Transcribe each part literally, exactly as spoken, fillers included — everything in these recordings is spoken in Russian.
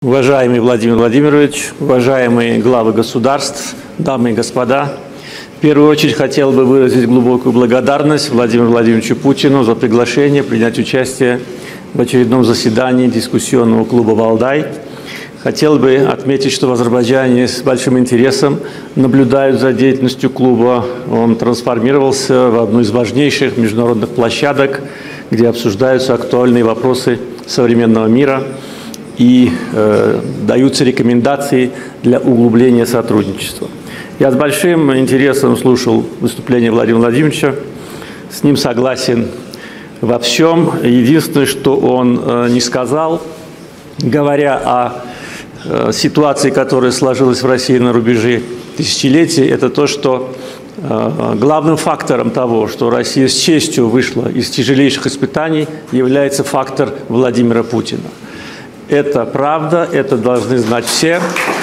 Уважаемый Владимир Владимирович, уважаемые главы государств, дамы и господа, в первую очередь хотел бы выразить глубокую благодарность Владимиру Владимировичу Путину за приглашение принять участие в очередном заседании дискуссионного клуба «Валдай». Хотел бы отметить, что в Азербайджане с большим интересом наблюдают за деятельностью клуба. Он трансформировался в одну из важнейших международных площадок, где обсуждаются актуальные вопросы современного мира и э, даются рекомендации для углубления сотрудничества. Я с большим интересом слушал выступление Владимира Владимировича, с ним согласен во всем. Единственное, что он э, не сказал, говоря о э, ситуации, которая сложилась в России на рубеже тысячелетий, это то, что э, главным фактором того, что Россия с честью вышла из тяжелейших испытаний, является фактор Владимира Путина. Это правда, это должны знать все.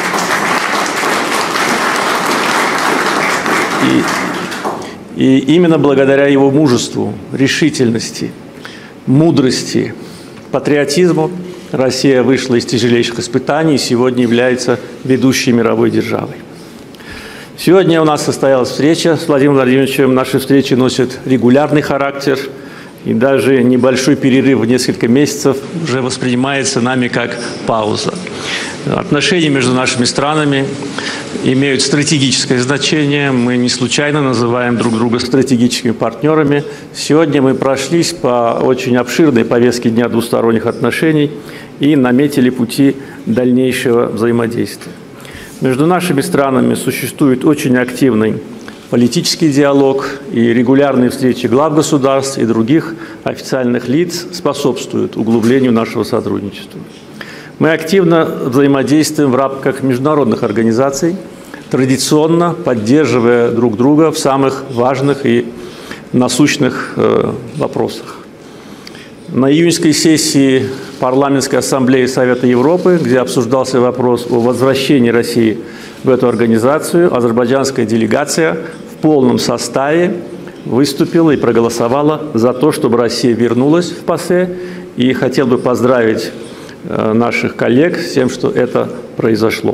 И, и именно благодаря его мужеству, решительности, мудрости, патриотизму Россия вышла из тяжелейших испытаний и сегодня является ведущей мировой державой. Сегодня у нас состоялась встреча с Владимиром Владимировичем. Наши встречи носят регулярный характер. И даже небольшой перерыв в несколько месяцев уже воспринимается нами как пауза. Отношения между нашими странами имеют стратегическое значение. Мы не случайно называем друг друга стратегическими партнерами. Сегодня мы прошлись по очень обширной повестке дня двусторонних отношений и наметили пути дальнейшего взаимодействия. Между нашими странами существует очень активный политический диалог, и регулярные встречи глав государств и других официальных лиц способствуют углублению нашего сотрудничества. Мы активно взаимодействуем в рамках международных организаций, традиционно поддерживая друг друга в самых важных и насущных э, вопросах. На июньской сессии Парламентской ассамблеи Совета Европы, где обсуждался вопрос о возвращении России в эту организацию, азербайджанская делегация в полном составе выступила и проголосовала за то, чтобы Россия вернулась в ПАСЕ. И хотел бы поздравить э, наших коллег с тем, что это произошло.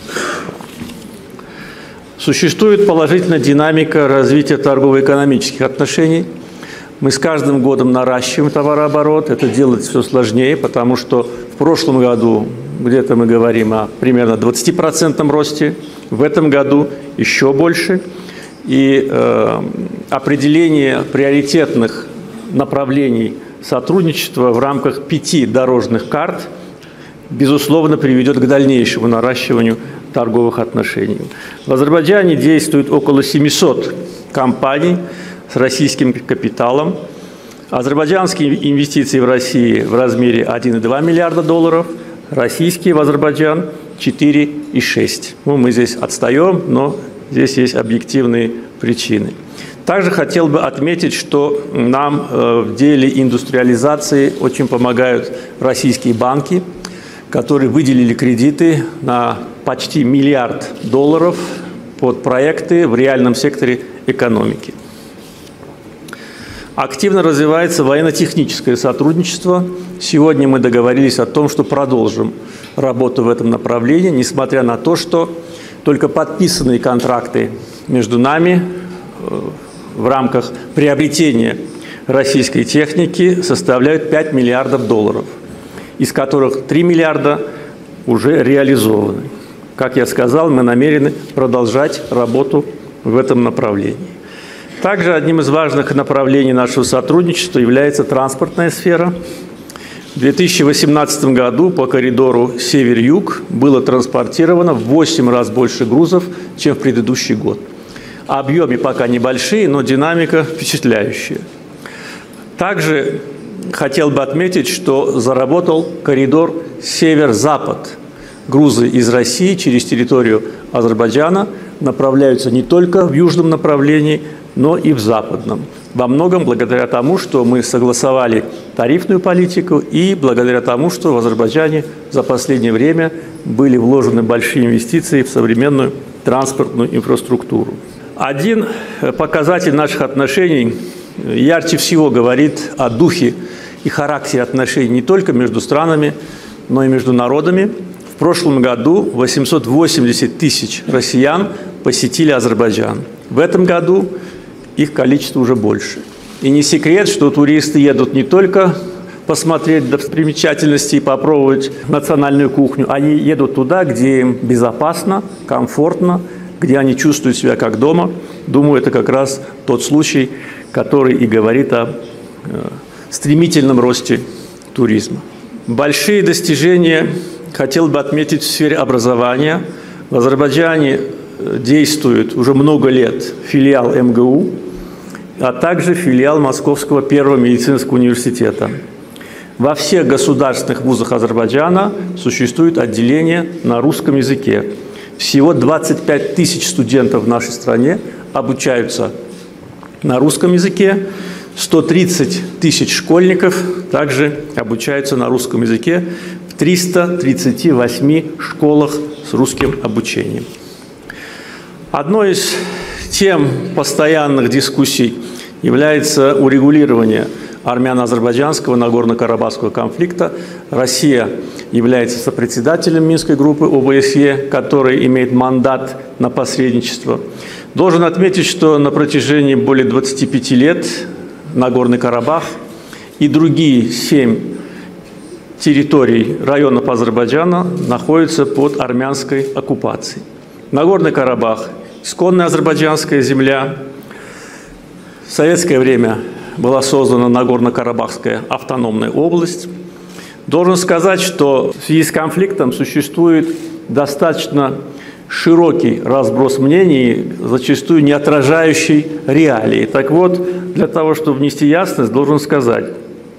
Существует положительная динамика развития торгово-экономических отношений. Мы с каждым годом наращиваем товарооборот. Это делать все сложнее, потому что в прошлом году где-то мы говорим о примерно двадцатипроцентном росте, в этом году еще больше. И э, определение приоритетных направлений сотрудничества в рамках пяти дорожных карт, безусловно, приведет к дальнейшему наращиванию торговых отношений. В Азербайджане действует около семисот компаний с российским капиталом. Азербайджанские инвестиции в России в размере один и два миллиарда долларов, российские в Азербайджан четыре и шесть. Ну, мы здесь отстаем, но здесь есть объективные причины. Также хотел бы отметить, что нам э, в деле индустриализации очень помогают российские банки, которые выделили кредиты на почти миллиард долларов под проекты в реальном секторе экономики. Активно развивается военно-техническое сотрудничество. Сегодня мы договорились о том, что продолжим работу в этом направлении, несмотря на то, что только подписанные контракты между нами в рамках приобретения российской техники составляют пять миллиардов долларов, из которых три миллиарда уже реализованы. Как я сказал, мы намерены продолжать работу в этом направлении. Также одним из важных направлений нашего сотрудничества является транспортная сфера. В две тысячи восемнадцатом году по коридору север-юг было транспортировано в восемь раз больше грузов, чем в предыдущий год. Объемы пока небольшие, но динамика впечатляющая. Также хотел бы отметить, что заработал коридор север-запад. Грузы из России через территорию Азербайджана направляются не только в южном направлении, но и в западном. Во многом благодаря тому, что мы согласовали тарифную политику и благодаря тому, что в Азербайджане за последнее время были вложены большие инвестиции в современную транспортную инфраструктуру. Один показатель наших отношений ярче всего говорит о духе и характере отношений не только между странами, но и между народами. В В прошлом году восемьсот восемьдесят тысяч россиян посетили Азербайджан. В этом году их количество уже больше. И не секрет, что туристы едут не только посмотреть достопримечательности и попробовать национальную кухню, они едут туда, где им безопасно, комфортно, где они чувствуют себя как дома. Думаю, это как раз тот случай, который и говорит о э, стремительном росте туризма. Большие достижения хотел бы отметить в сфере образования. В Азербайджане действует уже много лет филиал эм гэ у, а также филиал Московского первого медицинского университета. Во всех государственных вузах Азербайджана существует отделение на русском языке. Всего двадцать пять тысяч студентов в нашей стране обучаются на русском языке, сто тридцать тысяч школьников также обучаются на русском языке в триста тридцати восьми школах с русским обучением. Одной из тем постоянных дискуссий является урегулирование армяно-азербайджанского Нагорно-Карабахского конфликта. Россия является сопредседателем Минской группы о бэ эс е, который имеет мандат на посредничество. Должен отметить, что на протяжении более двадцати пяти лет Нагорный Карабах и другие семь территорий районов Азербайджана находятся под армянской оккупацией. Нагорный Карабах – исконная азербайджанская земля. В советское время была создана Нагорно-Карабахская автономная область. Должен сказать, что в связи с конфликтом существует достаточно широкий разброс мнений, зачастую не отражающий реалии. Так вот, для того, чтобы внести ясность, должен сказать,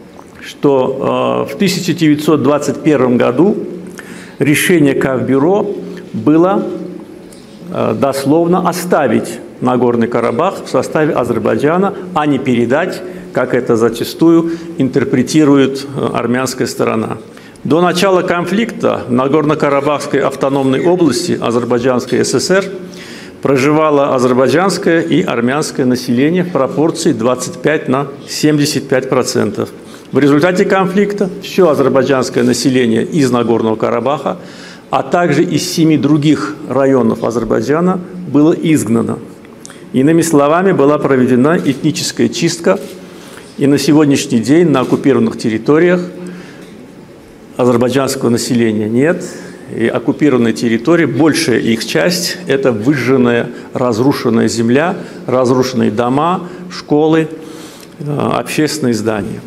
что э, в тысяча девятьсот двадцать первом году решение Кавбюро было э, дословно оставить Нагорный Карабах в составе Азербайджана, а не передать, как это зачастую интерпретирует армянская сторона. До начала конфликта в Нагорно-Карабахской автономной области Азербайджанской эс эс эр проживало азербайджанское и армянское население в пропорции двадцать пять на семьдесят пять процентов. В результате конфликта все азербайджанское население из Нагорного Карабаха, а также из семи других районов Азербайджана было изгнано. Иными словами, была проведена этническая чистка, и на сегодняшний день на оккупированных территориях азербайджанского населения нет, и оккупированные территории, большая их часть – это выжженная, разрушенная земля, разрушенные дома, школы, общественные здания.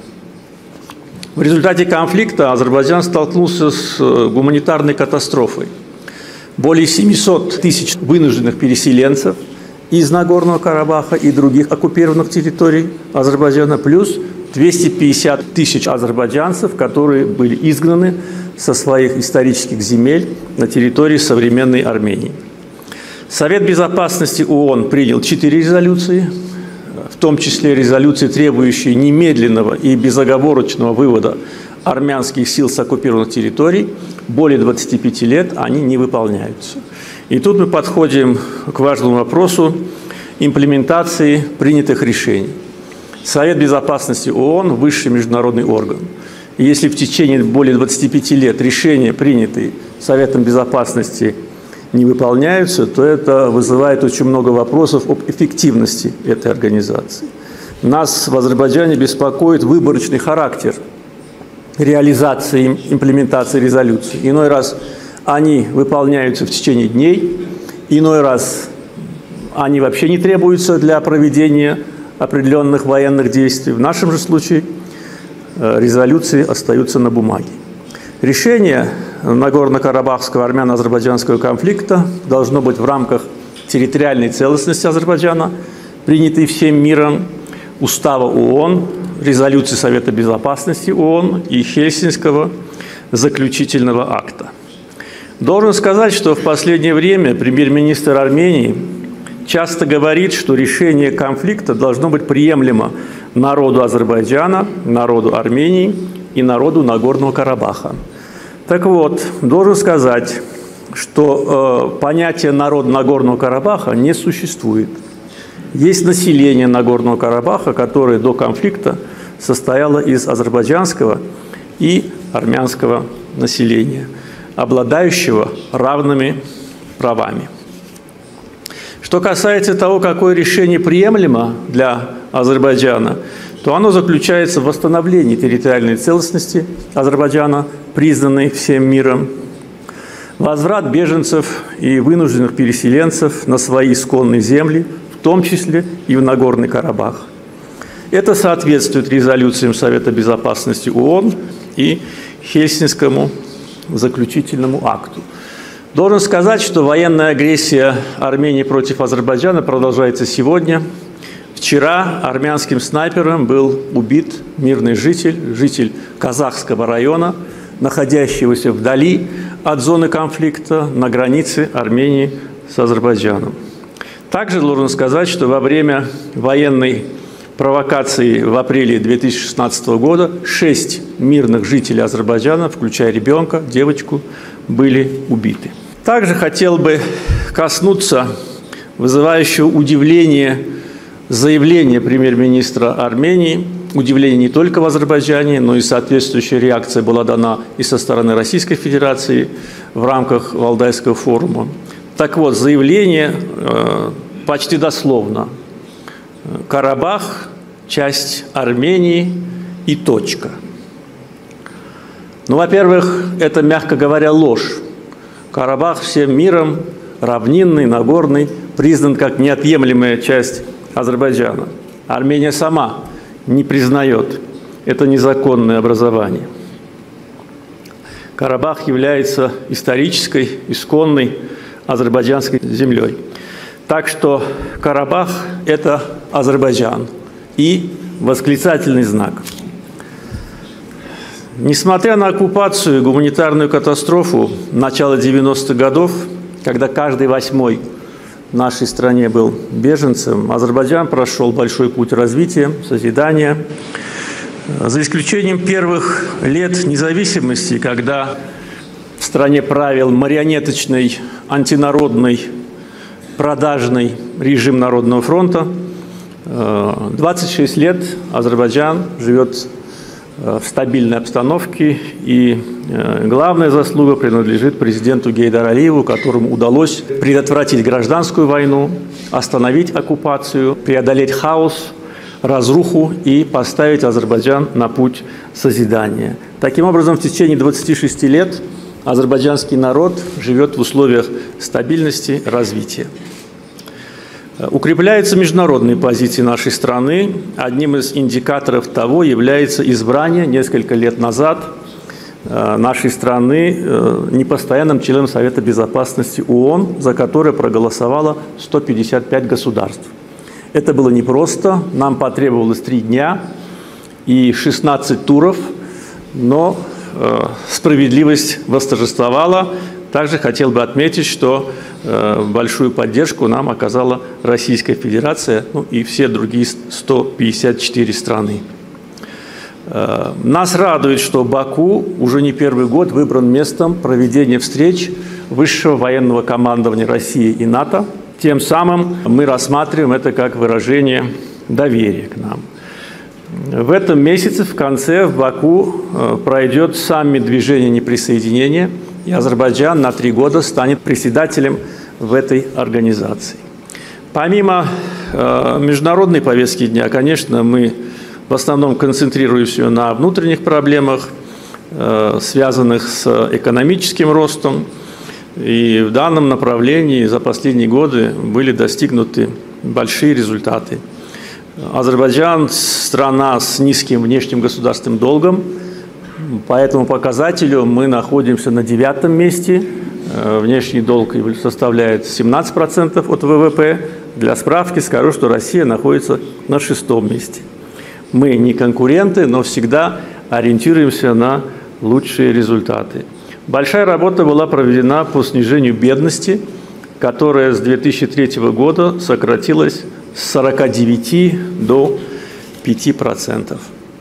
В результате конфликта Азербайджан столкнулся с гуманитарной катастрофой. Более семисот тысяч вынужденных переселенцев из Нагорного Карабаха и других оккупированных территорий Азербайджана, плюс двести пятьдесят тысяч азербайджанцев, которые были изгнаны со своих исторических земель на территории современной Армении. Совет Безопасности ООН принял четыре резолюции, в том числе резолюции, требующие немедленного и безоговорочного вывода армянских сил с оккупированных территорий. Более двадцати пяти лет они не выполняются. И тут мы подходим к важному вопросу имплементации принятых решений. Совет Безопасности ООН – высший международный орган. И если в течение более двадцати пяти лет решения, принятые Советом Безопасности, не выполняются, то это вызывает очень много вопросов об эффективности этой организации. Нас в Азербайджане беспокоит выборочный характер реализации, имплементации резолюций. Иной раз они выполняются в течение дней, иной раз они вообще не требуются для проведения определенных военных действий. В нашем же случае резолюции остаются на бумаге. Решение Нагорно-Карабахского армяно-азербайджанского конфликта должно быть в рамках территориальной целостности Азербайджана, принятой всем миром, Устава ООН, резолюции Совета Безопасности ООН и Хельсинского заключительного акта. Должен сказать, что в последнее время премьер-министр Армении часто говорит, что решение конфликта должно быть приемлемо народу Азербайджана, народу Армении и народу Нагорного Карабаха. Так вот, должен сказать, что э, понятие «народ Нагорного Карабаха» не существует. Есть население Нагорного Карабаха, которое до конфликта состояло из азербайджанского и армянского населения. обладающего равными правами. Что касается того, какое решение приемлемо для Азербайджана, то оно заключается в восстановлении территориальной целостности Азербайджана, признанной всем миром, возврат беженцев и вынужденных переселенцев на свои исконные земли, в том числе и в Нагорный Карабах. Это соответствует резолюциям Совета Безопасности ООН и Хельсинскому заключительному акту. Должен сказать, что военная агрессия Армении против Азербайджана продолжается сегодня. Вчера армянским снайпером был убит мирный житель, житель Казахского района, находящегося вдали от зоны конфликта на границе Армении с Азербайджаном. Также должен сказать, что во время военной провокации в апреле две тысячи шестнадцатого года шесть мирных жителей Азербайджана, включая ребенка, девочку, были убиты. Также хотел бы коснуться вызывающего удивление заявления премьер-министра Армении. Удивление не только в Азербайджане, но и соответствующая реакция была дана и со стороны Российской Федерации в рамках Валдайского форума. Так вот, заявление э, почти дословно. Карабах – часть Армении и точка. Ну, во-первых, это, мягко говоря, ложь. Карабах всем миром, равнинный, Нагорный, признан как неотъемлемая часть Азербайджана. Армения сама не признает это незаконное образование. Карабах является исторической, исконной азербайджанской землей. Так что Карабах – это Азербайджан и восклицательный знак. Несмотря на оккупацию и гуманитарную катастрофу начала девяностых годов, когда каждый восьмой в нашей стране был беженцем, Азербайджан прошел большой путь развития, созидания. За исключением первых лет независимости, когда в стране правил марионеточный, антинародный, продажный режим Народного фронта, двадцать шесть лет Азербайджан живет в стабильной обстановке, и главная заслуга принадлежит президенту Гейдару Алиеву, которому удалось предотвратить гражданскую войну, остановить оккупацию, преодолеть хаос, разруху и поставить Азербайджан на путь созидания. Таким образом, в течение двадцати шести лет азербайджанский народ живет в условиях стабильности, развития. Укрепляются международные позиции нашей страны. Одним из индикаторов того является избрание несколько лет назад нашей страны непостоянным членом Совета Безопасности ООН, за которое проголосовало сто пятьдесят пять государств. Это было непросто, нам потребовалось три дня и шестнадцать туров, но справедливость восторжествовала. Также хотел бы отметить, что э, большую поддержку нам оказала Российская Федерация, ну, и все другие сто пятьдесят четыре страны. Э, нас радует, что Баку уже не первый год выбран местом проведения встреч высшего военного командования России и НАТО. Тем самым мы рассматриваем это как выражение доверия к нам. В этом месяце, в конце, в Баку э, пройдет саммит движения неприсоединения, и Азербайджан на три года станет председателем в этой организации. Помимо э, международной повестки дня, конечно, мы в основном концентрируемся на внутренних проблемах, э, связанных с экономическим ростом. И в данном направлении за последние годы были достигнуты большие результаты. Азербайджан – страна с низким внешним государственным долгом. По этому показателю мы находимся на девятом месте. Внешний долг составляет семнадцать процентов от вэ вэ пэ. Для справки скажу, что Россия находится на шестом месте. Мы не конкуренты, но всегда ориентируемся на лучшие результаты. Большая работа была проведена по снижению бедности, которая с две тысячи третьего года сократилась с сорока девяти до пяти процентов.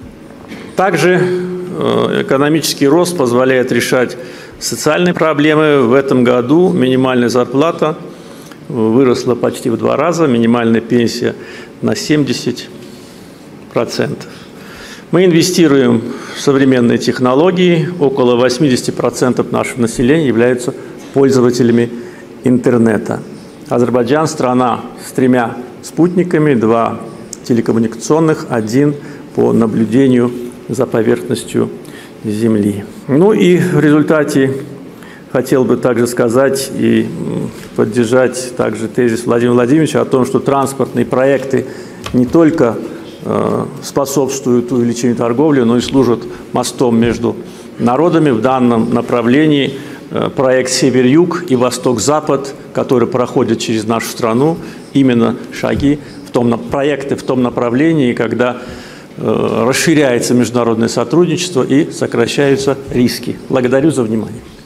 Также экономический рост позволяет решать социальные проблемы. В этом году минимальная зарплата выросла почти в два раза, минимальная пенсия на семьдесят процентов. Мы инвестируем в современные технологии. Около восьмидесяти процентов нашего населения являются пользователями интернета. Азербайджан – страна с тремя спутниками, два телекоммуникационных, один по наблюдению за поверхностью Земли. Ну и в результате хотел бы также сказать и поддержать также тезис Владимира Владимировича о том, что транспортные проекты не только э, способствуют увеличению торговли, но и служат мостом между народами. В данном направлении э, проект «Север-Юг» и «Восток-Запад», который проходит через нашу страну, именно шаги, в том, проекты в том направлении, когда э, расширяется международное сотрудничество и сокращаются риски. Благодарю за внимание.